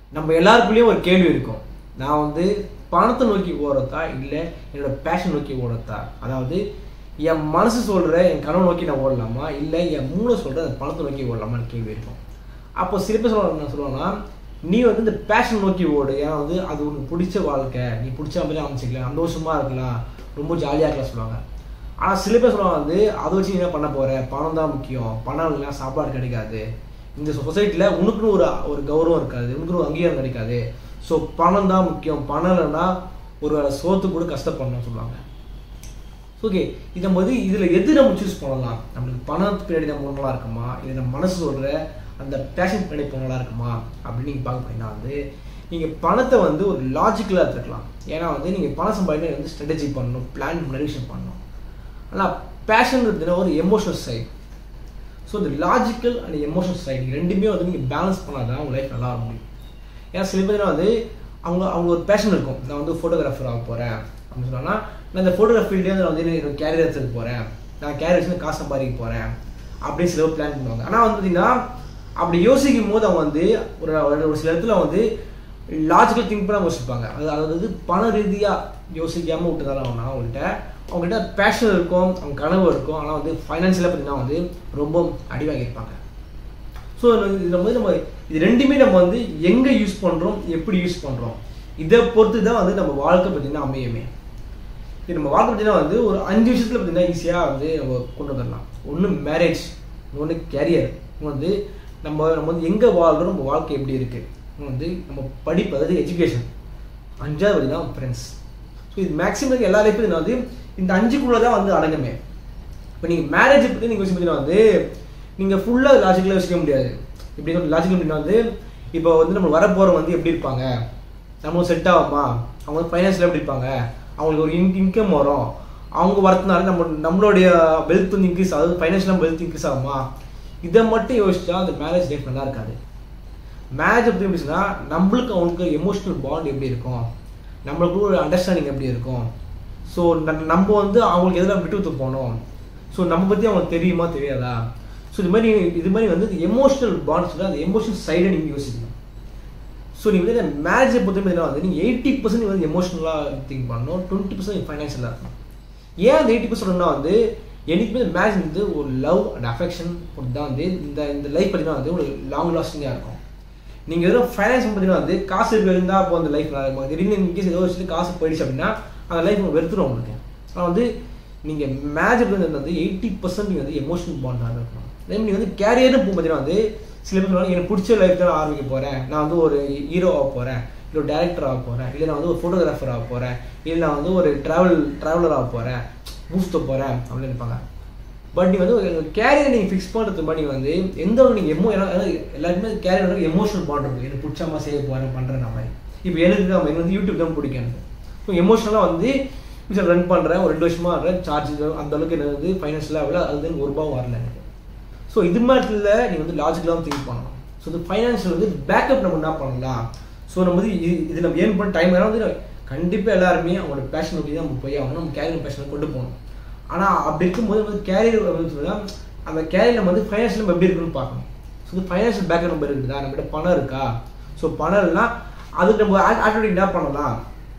நம்ம எல்லாருக்குள்ளேயும் ஒரு கேள்வி இருக்கும். நான் வந்து பணத்தை நோக்கி ஓடுறதா இல்லை என்னோட பேஷன் நோக்கி ஓடுறதா? அதாவது என் மனசு சொல்கிற என் கனவு நோக்கி நான் ஓடலாமா இல்லை என் மூளை சொல்கிற அந்த பணத்தை நோக்கி ஓடலாமான்னு கேள்வி இருக்கும். அப்போ சில பேர் என்ன சொல்லுவாங்கன்னா, நீ வந்து இந்த பேஷன் நோக்கி ஓடு, ஏன்னா வந்து அது உனக்கு பிடிச்ச வாழ்க்கை, நீ பிடிச்ச மாதிரி அமைச்சிக்கலாம், சந்தோஷமாக இருக்கலாம், ரொம்ப ஜாலியாக இருக்கலாம் சொல்லுவாங்க. ஆனால் சில பேர் சொல்லுவாங்க வந்து அதை வச்சு நீ என்ன பண்ண போகிற, பணம் தான் முக்கியம், பணம் இல்லைனா சாப்பாடு கிடைக்காது, இந்த சொசைட்டியில் உனக்குன்னு ஒரு கௌரவம் இருக்காது, உனக்குன்னு ஒரு அங்கீகாரம் கிடைக்காது, ஸோ பணம் தான் முக்கியம், பணம் இல்லைன்னா ஒரு சோத்து கூட கஷ்டப்படணும்னு சொல்லுவாங்க. ஓகே, இதை போது இதில் எது நம்ம சூஸ் பண்ணலாம்? நம்மளுக்கு பணத்துக்கு பின்னாடி நம்ம நல்லா இருக்குமா இல்லை நம்ம மனசு சொல்கிற அந்த பேஷன் பின்னாடி போனலாம் இருக்குமா அப்படின்னு நீங்கள் பார்க்க போனீங்கன்னா வந்து நீங்கள் பணத்தை வந்து ஒரு லாஜிக்கலாக எடுத்துக்கலாம். ஏன்னா வந்து நீங்கள் பணம் சம்பாதிக்க வந்து ஸ்ட்ராட்டஜி பண்ணணும், பிளான் ப்ரெடிக்ஷன் பண்ணணும். ஆனால் பேஷன் இருக்குதுன்னா ஒரு எமோஷனல் சைடு. ஸோ இந்த லாஜிக்கல் அண்ட் எமோஷனல் சைடு ரெண்டுமே வந்து நீங்கள் பேலன்ஸ் பண்ணால் தான் உங்கள் லைஃப் நல்லா இருக்கும். ஏன்னா சில பேர் வந்து அவங்க ஒரு பேஷன் இருக்கும், நான் வந்து ஃபோட்டோகிராஃபர் ஆக போகிறேன் அப்படின்னு சொன்னால், நான் இந்த ஃபோட்டோகிராஃபி ஃபீல்டே வந்து என்னோட கேரியர் எடுத்துக்க போகிறேன், நான் கேரியர் வச்சு காசு சம்பாதிக்க போகிறேன் அப்படின்னு சில பேர் பிளான் பண்ணுவாங்க. ஆனால் வந்து பார்த்தீங்கன்னா அப்படி யோசிக்கும் போது அவங்க வந்து ஒரு சில இடத்துல வந்து லாஜிக்கல் திங்க் பண்ண யோசிப்பாங்க. அதாவது பண ரீதியாக யோசிக்காமல் விட்டுதால அவங்ககிட்ட பேஷன் இருக்கும், அவங்க கனவு இருக்கும், ஆனால் வந்து ஃபைனான்சியலாக பார்த்தீங்கன்னா வந்து ரொம்ப அடி வாங்கியிருப்பாங்க. ஸோ இதில் வந்து நம்ம இது ரெண்டுமே நம்ம வந்து எங்கே யூஸ் பண்ணுறோம், எப்படி யூஸ் பண்ணுறோம், இதை பொறுத்து தான் வந்து நம்ம வாழ்க்கை பார்த்தீங்கன்னா அமையுமே. இது நம்ம வாழ்க்கை பார்த்தீங்கன்னா வந்து ஒரு 5 விஷயத்தில் பார்த்தீங்கன்னா ஈஸியாக வந்து நம்ம கொண்டு வந்துடலாம். ஒன்று மேரேஜ், இன்னொன்று கேரியர், இன்னும் வந்து நம்ம வந்து எங்கே வாழ்கிறோம், நம்ம வாழ்க்கை எப்படி இருக்குது, இன்னும் வந்து நம்ம படிப்பு, அதாவது எஜுகேஷன், 5வது பார்த்தீங்கன்னா ஃப்ரெண்ட்ஸ். ஸோ இது மேக்ஸிமம் எல்லா லைஃப்லையும் வந்து இந்த 5க்குள்ளே தான் வந்து அடங்குமே. இப்போ நீங்கள் மேரேஜை பற்றி நீங்கள் யோசிச்சு பார்த்தீங்கன்னா வந்து நீங்கள் ஃபுல்லாக லாஜிக்கலாக யோசிக்க முடியாது. எப்படி சொல்ல லாஜிக்கல் அப்படின்னா வந்து இப்போ வந்து நம்ம வரப்போகிறவங்க வந்து எப்படி இருப்பாங்க, நம்ம செட் ஆகுமா, அவங்க வந்து ஃபைனான்ஷியலாக எப்படி இருப்பாங்க, அவங்களுக்கு ஒரு இன்கம் வரும், அவங்க வரத்துனால நம்மளுடைய வெல்த் வந்து இன்க்ரீஸ் ஆகுது, ஃபைனான்ஷியலாக வெல்த் இன்க்ரீஸ் ஆகுமா, இதை மட்டும் யோசிச்சா அந்த மேரேஜ் லைஃப் நல்லா இருக்காது. மேரேஜ் எப்படி இருந்துச்சுன்னா நம்மளுக்கு அவங்களுக்கு எமோஷனல் பாண்ட் எப்படி இருக்கும், நம்மளுக்கு ஒரு அண்டர்ஸ்டாண்டிங் எப்படி இருக்கும், ஸோ நம்ம வந்து அவங்களுக்கு எதில் விட்டு விட்டு போகணும், ஸோ நம்ம பற்றி அவங்களுக்கு தெரியுமா தெரியாதா, ஸோ இது மாதிரி வந்து எமோஷனல் பாண்ட்ஸ் அந்த எமோஷனல் சைடை நீங்கள் யோசிக்கணும். ஸோ நீங்கள் வந்து மேரேஜை பொறுத்த பார்த்தீங்கன்னா வந்து நீங்கள் 80% வந்து எமோஷனலாக திங்க் பண்ணணும், 20% ஃபைனான்ஷியலாக இருக்கணும். ஏன் அந்த 80% வந்து எனக்குமே மேரேஜ் வந்து ஒரு லவ் அண்ட் அஃபெக்ஷன் தான் வந்து இந்த லைஃப் பார்த்தீங்கன்னா வந்து ஒரு லாங் லாஸ்டிங்காக இருக்கும். நீங்கள் எதுவும் ஃபைனான்ஸ் பார்த்தீங்கன்னா வந்து காசு இருந்தால் அப்போ அந்த லைஃப் நல்லா இருக்கும். திடீர்னு இன்கேஸ் ஏதோ வச்சுட்டு காசு போயிடுச்சு அப்படின்னா அந்த லைஃப் வெறுத்துடும் உங்களுக்கு. ஆனால் வந்து நீங்கள் மேரேஜ் வந்து 80% நீங்கள் வந்து எமோஷனல் பாண்டாக இருக்கணும். அதே மாதிரி வந்து கேரியர்னு போகும் பார்த்தீங்கன்னா வந்து சில பேர் சொல்லுவாங்க, எனக்கு பிடிச்ச லைஃப் தான் ஆரம்பிக்க போகிறேன், நான் வந்து ஒரு ஹீரோ ஆக போகிறேன், இல்லை ஒரு டேரக்டர் ஆக போகிறேன், இல்லை நான் வந்து ஒரு ஃபோட்டோகிராஃபர் ஆக போகிறேன், இல்லை நான் வந்து ஒரு ட்ராவலர் ஆக போகிறேன், பூஸ்ட் போகிறேன் அப்படின்னு நினைப்பாங்க. பட் நீங்கள் வந்து கேரியரை நீங்கள் ஃபிக்ஸ் பண்ணுறது மாதிரி வந்து எந்த ஒரு நீங்கள் எல்லாருக்குமே கேரியர் எமோஷனல் பாண்ட் இருக்கும். எனக்கு பிடிச்சமா செய்ய போகிறேன் பண்ணுறேன் மாதிரி. இப்போ எனக்கு வந்து யூடியூப் தான் பிடிக்கும். எனக்கு ஸோ எமோஷனலாக வந்து ரன் பண்ணுறேன், ஒரு 2 வருஷமாக ஆடுறேன், சார்ஜ் அந்த அளவுக்கு எனக்கு வந்து ஃபைனான்ஷியலாக ஆகல, அது வந்து ₹1 வரல எனக்கு. ஸோ இது மாதிரில நீங்கள் வந்து லாஜிக்கலாக திங்க் பண்ணணும். ஸோ இந்த ஃபைனான்ஷியல் வந்து பேக்கப் நம்ம என்ன பண்ணலாம், ஸோ நம்ம வந்து இது நம்ம ஏர்ன் பண்ண டைம் வந்து கண்டிப்பாக எல்லாருமே அவங்களோட பேஷன் நோக்கி தான் நம்ம போய் ஆகணும், நம்ம கேரியர் பேஷனை கொண்டு போகணும். ஆனால் அப்படி இருக்கும்போது வந்து கேரியர் அப்படின்னு சொன்னால் அந்த கேரியர் நம்ம வந்து ஃபைனான்ஷியல் நம்ம எப்படி இருக்குன்னு பார்க்கணும். ஸோ இந்த ஃபைனான்ஷியல் பேக்கப் நம்ம இருக்குதா, நம்மகிட்ட பணம் இருக்கா, ஸோ பணம் இல்லைனா அதுக்கு நம்ம ஆட்டோமேட்டிக் என்ன பண்ணலாம்,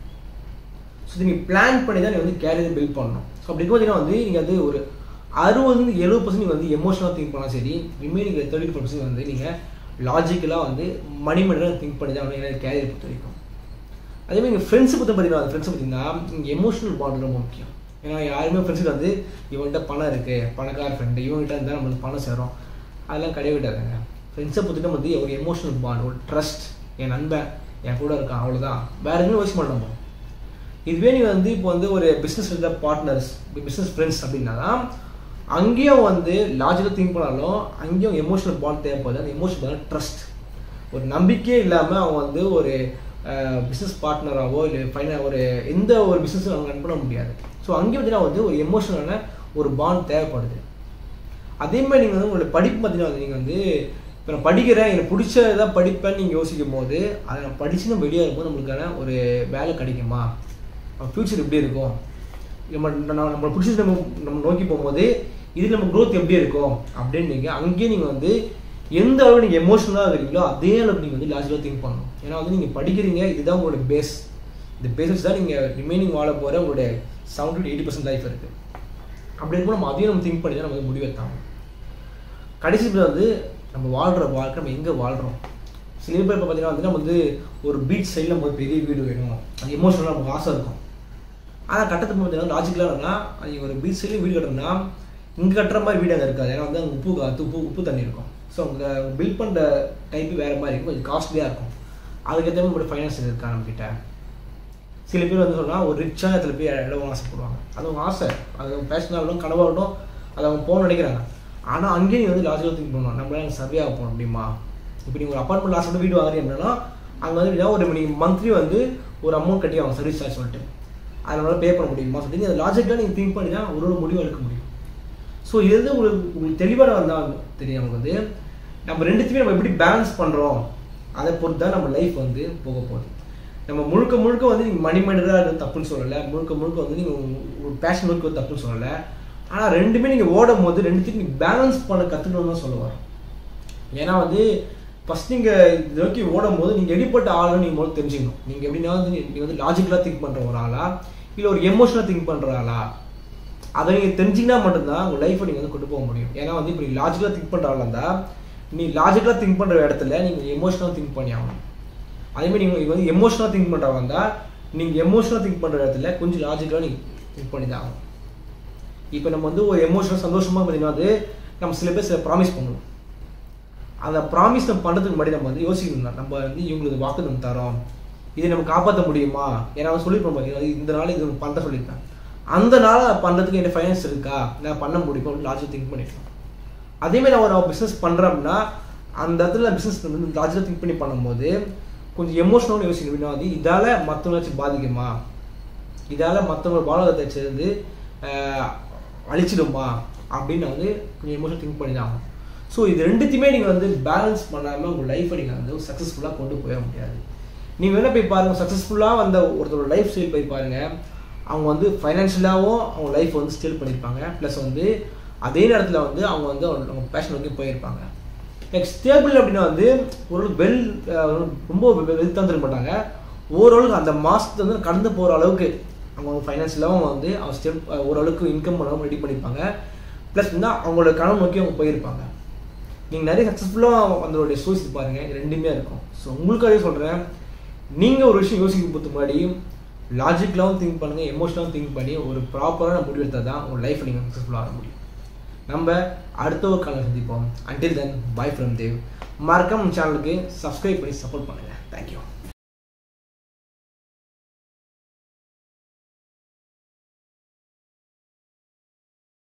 ஸோ நீங்கள் பிளான் பண்ணி தான் நீங்கள் வந்து கேரியர் பில்ட் பண்ணணும். ஸோ அப்படி இருக்கும்போது வந்து நீங்கள் வந்து ஒரு 60-70% நீங்கள் வந்து எமோஷனலாக திங்க் பண்ணால் சரி, ரிமைனிங் 30% வந்து நீங்கள் லாஜிக்கலாக வந்து மணிமணியாக திங்க் பண்ணி தான் வந்து கேரியர் பொறுத்த வரைக்கும். அதேமாதிரி நீங்கள் ஃப்ரெண்ட்ஸை பற்றி பார்த்தீங்கன்னா ஃப்ரெண்ட்ஸை பார்த்தீங்கன்னா நீங்கள் எமோஷனல் பாண்ட் ரொம்ப முக்கியம். ஏன்னா யாருமே ஃப்ரெண்ட்ஸுக்கு வந்து இவன்கிட்ட பணம் இருக்குது, பணக்கார ஃப்ரெண்டு, இவங்ககிட்ட இருந்தால் நம்மளுக்கு பணம் சேரும், அதெல்லாம் கிடையவே கிடையாதுங்க. ஃப்ரெண்ட்ஸை பொறுத்துட்டு வந்து ஒரு எமோஷனல் பாண்ட், ஒரு ட்ரஸ்ட், என் நண்பன் என் கூட இருக்கான், அவ்வளோதான், வேறு எதுவுமே யோசிக்க மாட்டோம். இதுவே நீங்கள் வந்து இப்போ வந்து ஒரு பிஸ்னஸ் பார்ட்னர்ஸ், பிஸ்னஸ் ஃப்ரெண்ட்ஸ் அப்படின்னா தான் அங்கேயும் வந்து லாஜிக்கலாக திங்க் பண்ணாலும் அங்கேயும் எமோஷனல் பாண்ட் தேவைப்படுது. அந்த எமோஷனல் பாண்ட் ட்ரஸ்ட், ஒரு நம்பிக்கையே இல்லாமல் அவங்க வந்து ஒரு பிஸ்னஸ் பார்ட்னராகவோ இல்லை ஒரு எந்த ஒரு பிஸ்னஸும் அவங்க ரன் பண்ண முடியாது. ஸோ அங்கேயும் பார்த்தீங்கன்னா வந்து ஒரு எமோஷனலான ஒரு பாண்ட் தேவைப்படுது. அதே மாதிரி நீங்கள் வந்து உங்களோட படிப்பு பார்த்தீங்கன்னா நீங்கள் வந்து இப்போ நான் படிக்கிறேன், எனக்கு பிடிச்சதான் படிப்பேன்னு நீங்கள் யோசிக்கும் போது அதை நான் படித்து நம்ம வெளியே இருக்கும்போது நம்மளுக்கான ஒரு வேலை கிடைக்குமா, ஃப்யூச்சர் எப்படி இருக்கும், நம்மளை பிடிச்சது நம்ம நோக்கி போகும்போது இதில் நம்ம க்ரோத் எப்படி இருக்கும் அப்படின்னு நீங்கள் அங்கேயே நீங்கள் வந்து எந்த அளவுக்கு நீங்கள் எமோஷனலாக இருக்கிறீங்களோ அதே அளவுக்கு நீங்கள் வந்து லாஜிக்கலாக திங்க் பண்ணணும். ஏன்னா வந்து நீங்கள் படிக்கிறீங்க, இதுதான் உங்களோட பேஸ். இந்த பேஸஸ் தான் நீங்கள் ரிமைனிங் வாழ போகிற உங்களுடைய 70 to 80% லைஃப் இருக்குது. அப்படி இருக்கும்போது நம்ம அதையும் நம்ம திங்க் பண்ணி தான் நம்ம வந்து முடிவெடுத்தாங்க. கடைசி வந்து நம்ம வாழ்கிற வாழ்க்கை நம்ம எங்கே வாழ்கிறோம். சில பேர் இப்போ பார்த்தீங்கன்னா வந்து நம்ம வந்து ஒரு பீச் சைடில் நம்ம பெரிய வீடு வேணும், அது எமோஷனலாக நமக்கு ஆசை இருக்கும். ஆனால் கட்டத்துக்கு பார்த்தீங்கன்னா லாஜிக்கலாக என்னன்னா, நீங்கள் ஒரு பீச் சைட்லேயும் வீடு கட்டணும்னா இங்கே கட்டுற மாதிரி வீடு அங்கே இருக்காது. ஏன்னா வந்து அங்கே உப்பு காற்று உப்பு தண்ணி இருக்கும். ஸோ அங்கே பில்ட் பண்ணுற டைப்பு வேறு மாதிரி இருக்கும், கொஞ்சம் காஸ்ட்லியாக இருக்கும். அதுக்கேற்ற மாதிரி நம்மளோட ஃபைனான்ஸ் இருக்கா நம்மக்கிட்ட. சில பேர் வந்து சொன்னால் ஒரு ரிச்சான இடத்துல போய் இடம் ஆசைப்படுவாங்க. அது அவங்க ஆசை, அது அவங்க பேஷனாகட்டும் கனவாகட்டும், அதை அவங்க போகணும்னு நினைக்கிறாங்க. ஆனால் அங்கேயும் நீங்கள் வந்து லாஜிக்கலாக திங்க் பண்ணணும், நம்மளால அங்கே சர்வே போகணும் அப்படிமா. இப்போ நீங்கள் ஒரு அப்பார்ட்மெண்ட் லாஸ்ட் வீடு வாங்குறீங்கன்னா அங்கே வந்து ஒரு நீங்கள் மந்த்லி வந்து ஒரு அமௌண்ட் கட்டி அவங்க சர்வீஸ் சார்ஜ் சொல்லிட்டு அதனால் பே பண்ண முடியுமா சொல்லி அதை லாஜிக்கலாக நீங்கள் திங்க் பண்ணி தான் ஒரு முடிவு எடுக்க முடியும். ஸோ இது வந்து உங்களுக்கு தெளிவாக வந்தால் தெரியும். அவங்க வந்து நம்ம ரெண்டுத்தையுமே நம்ம எப்படி பேலன்ஸ் பண்ணுறோம் அதை பொறுத்து தான் நம்ம லைஃப் வந்து போக போகுது. நம்ம முழுக்க வந்து நீங்கள் மணி மைண்டடாக இருக்குது தப்புன்னு சொல்லலை, முழுக்க வந்து நீங்கள் ஒரு பேஷன் நோக்கி தப்புன்னு சொல்லலை. ஆனால் ரெண்டுமே நீங்கள் ஓடும் போது ரெண்டுத்தையும் நீங்கள் பேலன்ஸ் பண்ண கற்றுக்கணும்னு தான் சொல்லுவார். ஏன்னா வந்து ஃபஸ்ட் நீங்கள் இது நோக்கி ஓடும் போது நீங்கள் எப்படிப்பட்ட ஆளுன்னு நீங்கள் முதல்ல தெரிஞ்சுக்கணும். நீங்கள் எப்படின்னா வந்து நீங்கள் வந்து லாஜிக்கலாக திங்க் பண்ணுற ஒரு ஆளா இல்லை ஒரு எமோஷனலாக திங்க் பண்ணுற ஆளா, அதை நீங்கள் தெரிஞ்சிங்கன்னா மட்டும்தான் உங்கள் லைஃப்பை நீங்கள் வந்து கொண்டு போக முடியும். ஏன்னா வந்து இப்போ நீங்கள் லாஜிக்கலாக திங்க் பண்ணுற ஆளாக இருந்தால் நீ லாஜிக்கலாக திங்க் பண்ணுற இடத்துல நீங்கள் எமோஷனலாக திங்க் பண்ணி ஆகணும். அதேமாதிரி நீங்கள் வந்து எமோஷனலாக திங்க் பண்ணுறவங்க இருந்தால் நீங்கள் எமோஷனலாக திங்க் பண்ணுற இடத்துல கொஞ்சம் லாஜிக்கலாக நீங்கள் திங்க் பண்ணி தான் ஆகணும். இப்போ நம்ம வந்து ஒரு எமோஷனல் சந்தோஷமாக பார்த்தீங்கன்னா வந்து நம்ம சில பேர் சில ப்ராமிஸ் பண்ணுவோம். அந்த ப்ராமிஸ் நம்ம பண்ணுறதுக்கு முன்னாடி நம்ம வந்து யோசிக்கணும், நம்ம வந்து இவங்களுக்கு வாக்கு நம்ம தரோம், இதை நம்ம காப்பாற்ற முடியுமா. ஏன்னா அவன் சொல்லியிருப்போம் பார்த்தீங்கன்னா இந்த நாள் இது பண்ணுற சொல்லியிருக்கேன், அந்த நாள் பண்ணுறதுக்கு என்ன ஃபைனான்ஸ் இருக்கா, நான் பண்ண முடியுமா அப்படின்னு லாஜிக் திங்க் பண்ணிக்கலாம். அதேமாதிரி நான் ஒரு பிஸ்னஸ் பண்ணுறேன் அப்படின்னா அந்த இடத்துல பிஸ்னஸ் வந்து லாஜிக்காக திங்க் பண்ணி பண்ணும்போது கொஞ்சம் எமோஷனலாக யோசிக்கணும். அப்படின்னா வந்து இதால் மற்றவங்களாச்சும் பாதிக்குமா, இதால் மற்றவங்களோட வாழ்க்கை சேர்ந்து அழிச்சிடுமா அப்படின்னு வந்து கொஞ்சம் எமோஷனல் திங்க் பண்ணி தான் ஆகும். ஸோ இது ரெண்டுத்தையுமே நீங்கள் வந்து பேலன்ஸ் பண்ணாமல் உங்கள் லைஃப்பை நீங்கள் வந்து சக்ஸஸ்ஃபுல்லாக கொண்டு போக முடியாது. நீங்கள் வேணால் போய் பாருங்கள், சக்ஸஸ்ஃபுல்லாக வந்த ஒருத்தரோட லைஃப் ஸ்டைல் போய் பாருங்கள், அவங்க வந்து ஃபைனான்ஷியலாகவும் அவங்க லைஃப் வந்து ஸ்டைல் பண்ணியிருப்பாங்க. ப்ளஸ் வந்து அதே நேரத்தில் வந்து அவங்க வந்து அவங்க பேஷன் வந்து போயிருப்பாங்க. லைக் ஸ்டேபிள் அப்படின்னா வந்து ஓரளவுக்கு ரொம்ப வெல்த்தாக இருக்க மாட்டாங்க, ஓரளவுக்கு அந்த மாதத்தை வந்து கடந்து போகிற அளவுக்கு அவங்க ஃபைனான்ஷியலாகவும் வந்து அவங்க ஓரளவுக்கு இன்கம் பண்ணாமல் ரெடி பண்ணியிருப்பாங்க. ப்ளஸ் வந்து அவங்களோட கனவு நோக்கி அவங்க போயிருப்பாங்க. நீங்கள் நிறைய சக்ஸஸ்ஃபுல்லாக அதோடைய சோர்ஸ் பாருங்கள், இது ரெண்டுமே இருக்கும். ஸோ உங்களுக்காகவே சொல்கிறேன், நீங்கள் ஒரு விஷயம் யோசிக்க போகிறதுக்கு முன்னாடி லாஜிக்கலாகவும் திங்க் பண்ணுங்கள், எமோஷனலாகவும் திங்க் பண்ணி ஒரு ப்ராப்பரான முடிவு எடுத்தால் தான் உங்கள் லைஃப்பை நீங்கள் சக்ஸஸ்ஃபுல்லாக ஆக முடியும். நம்ம அடுத்த ஒரு காலம் சந்திப்போம். Until then bye from Dev. மறக்காம சேனலுக்கு சப்ஸ்கிரைப் பண்ணி சப்போர்ட் பண்ணுங்கள். தேங்க்யூ.